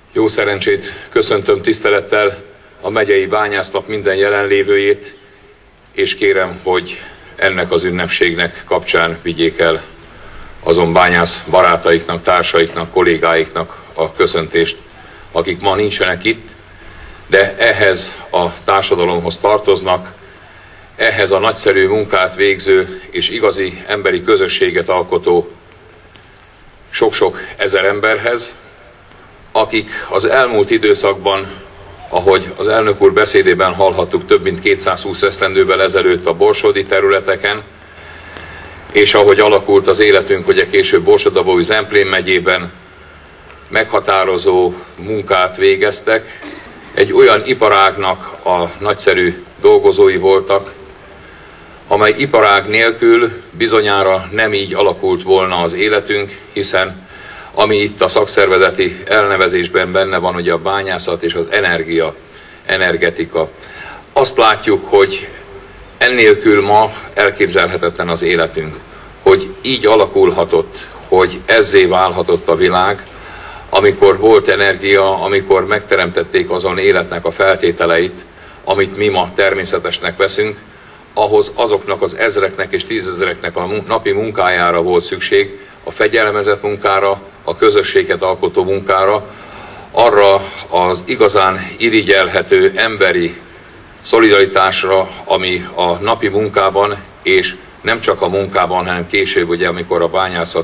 Jó szerencsét köszöntöm tisztelettel a megyei bányásznap minden jelenlévőjét, és kérem, hogy ennek az ünnepségnek kapcsán vigyék el azon bányász barátaiknak, társaiknak, kollégáiknak a köszöntést, akik ma nincsenek itt, de ehhez a társadalomhoz tartoznak, ehhez a nagyszerű munkát végző és igazi emberi közösséget alkotó sok-sok ezer emberhez, akik az elmúlt időszakban, ahogy az elnök úr beszédében hallhattuk, több mint 220 esztendővel ezelőtt a borsodi területeken, és ahogy alakult az életünk, ugye később Borsod-Abaúj-Zemplén megyében meghatározó munkát végeztek, egy olyan iparágnak a nagyszerű dolgozói voltak, amely iparág nélkül bizonyára nem így alakult volna az életünk, hiszen ami itt a szakszervezeti elnevezésben benne van, ugye a bányászat és az energetika. Azt látjuk, hogy ennélkül ma elképzelhetetlen az életünk, hogy így alakulhatott, hogy ezzé válhatott a világ, amikor volt energia, amikor megteremtették azon életnek a feltételeit, amit mi ma természetesnek veszünk, ahhoz azoknak az ezreknek és tízezereknek a napi munkájára volt szükség, a fegyelmezett munkára, a közösséget alkotó munkára, arra az igazán irigyelhető emberi szolidaritásra, ami a napi munkában, és nem csak a munkában, hanem később, ugye, amikor a bányászat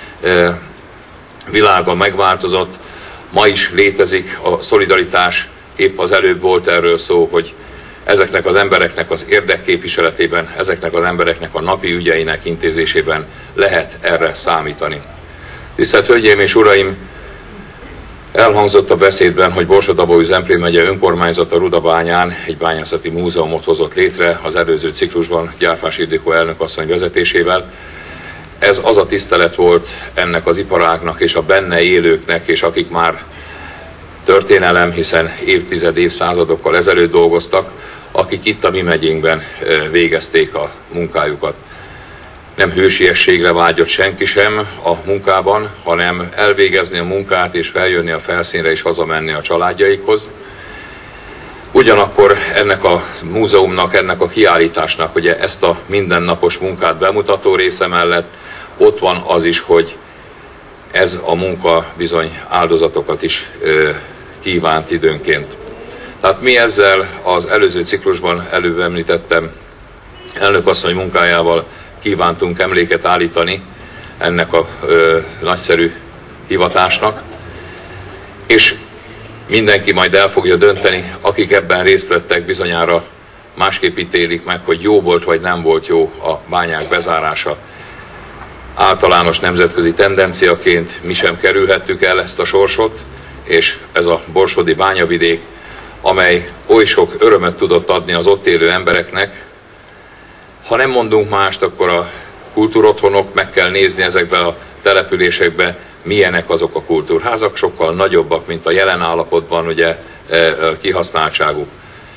világa megváltozott, ma is létezik a szolidaritás. Épp az előbb volt erről szó, hogy ezeknek az embereknek az érdekképviseletében, ezeknek az embereknek a napi ügyeinek intézésében lehet erre számítani. Tisztelt Hölgyeim és Uraim, elhangzott a beszédben, hogy Borsod-Abaúj-Zemplén megye önkormányzata Rudabányán egy bányászati múzeumot hozott létre az előző ciklusban Gyárfás Ildikó elnökasszony vezetésével. Ez az a tisztelet volt ennek az iparágnak és a benne élőknek, és akik már történelem, hiszen évszázadokkal ezelőtt dolgoztak, akik itt a mi megyénkben végezték a munkájukat. Nem hősiességre vágyott senki sem a munkában, hanem elvégezni a munkát és feljönni a felszínre és hazamenni a családjaikhoz. Ugyanakkor ennek a múzeumnak, ennek a kiállításnak ugye ezt a mindennapos munkát bemutató része mellett ott van az is, hogy ez a munka bizony áldozatokat is kívánt időnként. Tehát mi ezzel az előző ciklusban előbb említettem elnökasszony munkájával kívántunk emléket állítani ennek a nagyszerű hivatásnak, és mindenki majd el fogja dönteni, akik ebben részt vettek, bizonyára másképp ítélik meg, hogy jó volt vagy nem volt jó a bányák bezárása. Általános nemzetközi tendenciaként mi sem kerülhettük el ezt a sorsot, és ez a borsodi bányavidék, amely oly sok örömöt tudott adni az ott élő embereknek. Ha nem mondunk mást, akkor a kultúrotthonok, meg kell nézni ezekben a településekben, milyenek azok a kultúrházak, sokkal nagyobbak, mint a jelen állapotban ugye kihasználtságuk.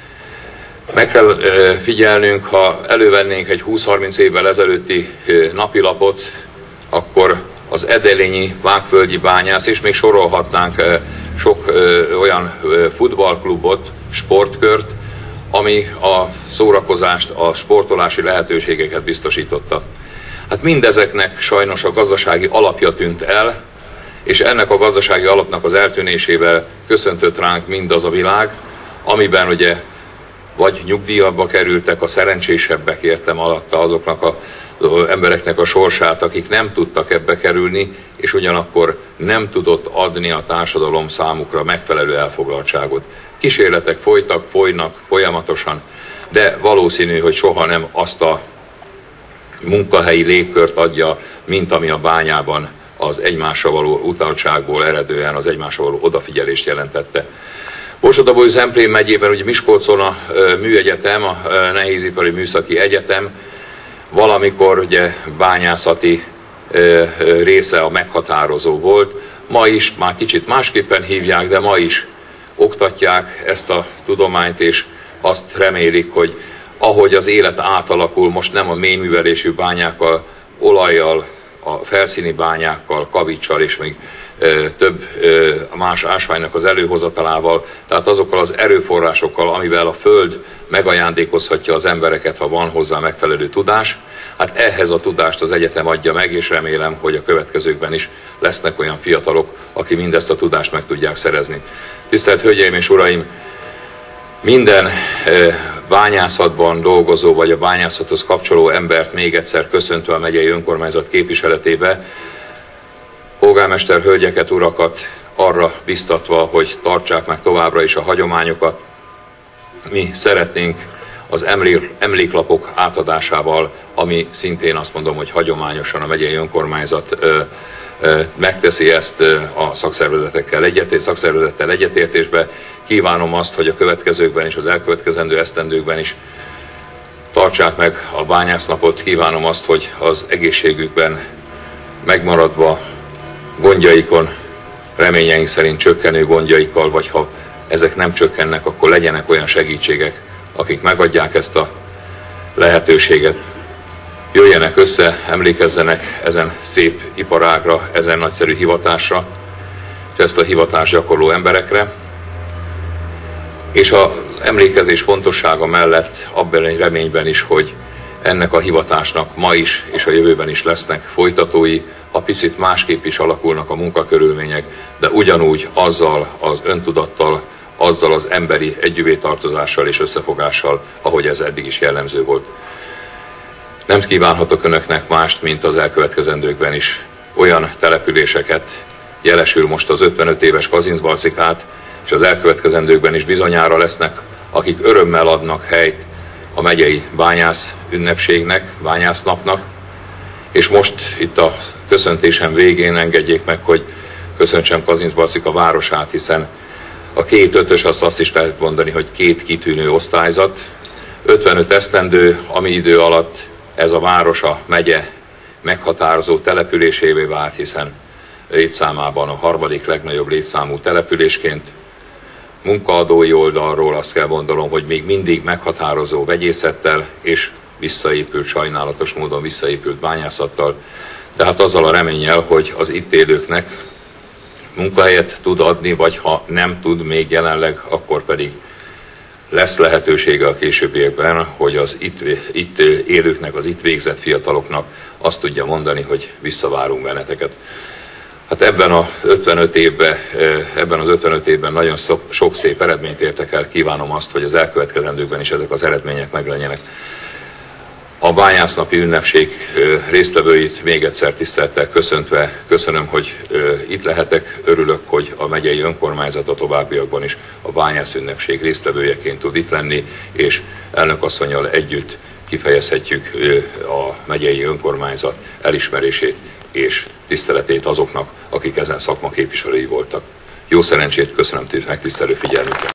Meg kell figyelnünk, ha elővennénk egy 20-30 évvel ezelőtti napilapot, akkor az edelényi vágföldi bányász, és még sorolhatnánk sok olyan futballklubot, sportkört, ami a szórakozást, a sportolási lehetőségeket biztosította. Hát mindezeknek sajnos a gazdasági alapja tűnt el, és ennek a gazdasági alapnak az eltűnésével köszöntött ránk mindaz a világ, amiben ugye vagy nyugdíjba kerültek a szerencsésebbek, értem alatta azoknak az embereknek a sorsát, akik nem tudtak ebbe kerülni, és ugyanakkor nem tudott adni a társadalom számukra megfelelő elfoglaltságot. Kísérletek folytak, folynak folyamatosan, de valószínű, hogy soha nem azt a munkahelyi légkört adja, mint ami a bányában az egymásra való utaltságból eredően az egymásra való odafigyelést jelentette. Borsod-Abaúj-Zemplén megyében ugye Miskolcon a műegyetem, a Nehézipari Műszaki Egyetem valamikor ugye bányászati része a meghatározó volt. Ma is már kicsit másképpen hívják, de ma is oktatják ezt a tudományt, és azt remélik, hogy ahogy az élet átalakul, most nem a mélyművelésű bányákkal, olajjal, a felszíni bányákkal, kavicsal és még több más ásványnak az előhozatalával, tehát azokkal az erőforrásokkal, amivel a Föld megajándékozhatja az embereket, ha van hozzá megfelelő tudás. Hát ehhez a tudást az egyetem adja meg, és remélem, hogy a következőkben is lesznek olyan fiatalok, akik mindezt a tudást meg tudják szerezni. Tisztelt Hölgyeim és Uraim! Minden bányászatban dolgozó, vagy a bányászathoz kapcsoló embert még egyszer köszöntve a megyei önkormányzat képviseletébe, polgármester hölgyeket, urakat arra biztatva, hogy tartsák meg továbbra is a hagyományokat. Mi szeretnénk az emléklapok átadásával, ami szintén azt mondom, hogy hagyományosan a megyei önkormányzat megteszi ezt a szakszervezettel egyetértésbe. Kívánom azt, hogy a következőkben és az elkövetkezendő esztendőkben is tartsák meg a bányásznapot. Kívánom azt, hogy az egészségükben megmaradva gondjaikon, reményeink szerint csökkenő gondjaikkal, vagy ha ezek nem csökkennek, akkor legyenek olyan segítségek, akik megadják ezt a lehetőséget. Jöjjenek össze, emlékezzenek ezen szép iparágra, ezen nagyszerű hivatásra, és ezt a hivatást gyakorló emberekre. És az emlékezés fontossága mellett abban egy reményben is, hogy ennek a hivatásnak ma is és a jövőben is lesznek folytatói, ha picit másképp is alakulnak a munkakörülmények, de ugyanúgy azzal az öntudattal, azzal az emberi együtttartozással és összefogással, ahogy ez eddig is jellemző volt. Nem kívánhatok önöknek mást, mint az elkövetkezendőkben is olyan településeket, jelesül most az 55 éves Kazincbarcikát, és az elkövetkezendőkben is bizonyára lesznek, akik örömmel adnak helyt a megyei bányász ünnepségnek, bányásznapnak. És most itt a köszöntésem végén engedjék meg, hogy köszöntsem Kazincbarcika városát, hiszen a 2 ötös azt is lehet mondani, hogy 2 kitűnő osztályzat. 55 esztendő, ami idő alatt ez a város a megye meghatározó településévé vált, hiszen létszámában a 3. legnagyobb létszámú településként. Munkaadói oldalról azt kell mondanom, hogy még mindig meghatározó vegyészettel és visszaépült, sajnálatos módon visszaépült bányászattal, tehát azzal a reménnyel, hogy az itt élőknek munkahelyet tud adni, vagy ha nem tud még jelenleg, akkor pedig lesz lehetősége a későbbiekben, hogy az itt élőknek, az itt végzett fiataloknak azt tudja mondani, hogy visszavárunk benneteket. Hát ebben az 55 évben nagyon sok szép eredményt értek el, kívánom azt, hogy az elkövetkezendőkben is ezek az eredmények meglegyenek. A bányásznapi ünnepség résztvevőit még egyszer tisztelettel köszöntve köszönöm, hogy itt lehetek, örülök, hogy a megyei önkormányzat a továbbiakban is a bányász ünnepség résztvevőjeként tud itt lenni, és elnökasszonnyal együtt kifejezhetjük a megyei önkormányzat elismerését és tiszteletét azoknak, akik ezen szakma képviselői voltak. Jó szerencsét, köszönöm megtisztelő figyelmüket!